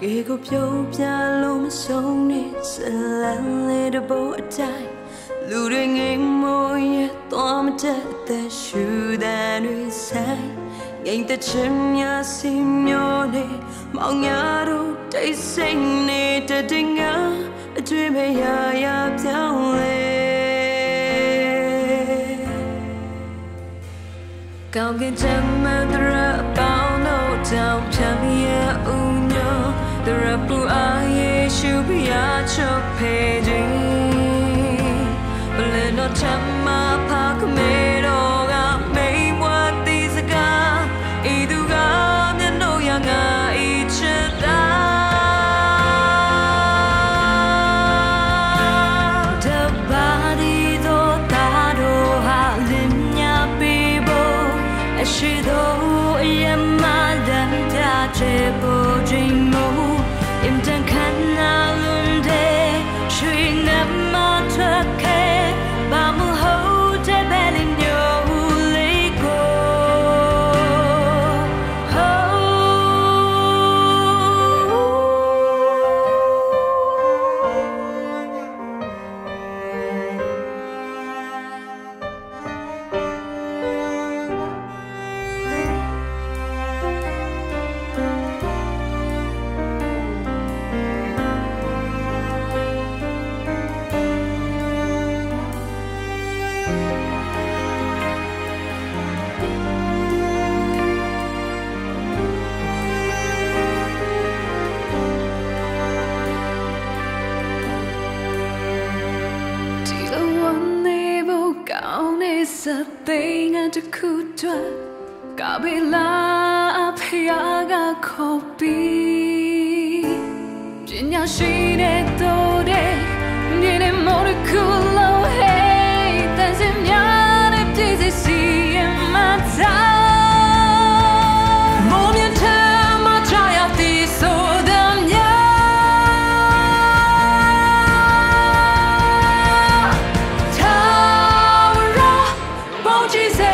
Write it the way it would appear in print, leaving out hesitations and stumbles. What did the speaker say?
ကိုပြုံးပြလို့မဆုံးနဲ့ဇလန်းလေးတစ်ပုတ်အတိုင်းလူတွေငိမ်မိုးရဲ့သွားမတတ်တဲ့ရှူတဲ့တွေဆိုင်ငိမ်တဲ့ချင်များစီမျိုးနဲ့မောင်ညာတို့တိတ်ဆိတ်နေတဲ့တင်ကအတွေ့မရရပြောင်းလဲကောင်းကင်ချမ်းမတရပေါင်းတို့ကြောင့်ဖြမ်းရဲ့ဦးညောတရပူအားရဲ့ရှူပြရချော့ဖေးခြင်းဘယ်တော့ချမ်းမဖာကမေတော့ကမိန်မွားတီးစကားဤသူကမျက်နှာရငါဤချစ်တာတပါဒီတော့တာတော့ဟာလင်းညာပေးဖို့အရှိတော့အယမတန်ပြချေဖို့ခြင်းမို့အင်တန်ခဏလွန်တဲ့ရွှေနှမထွက်ခဲ့ဘာမဟုတ်တဲ့ဘယ်လိုမျိုးလေးကိုစသိငါတခုတွက်ကဘေးလာအဖေကခေါ်ပြီးပညာရှိတဲ့တို့တဲ့မြေနဲ့မော်ကူလုံးဟဲ့တန်စင်များတဲ့ပြည့်စည်စီရဲ့မသာမော်မြတ်မချရသည်ဆိုတဲ့she said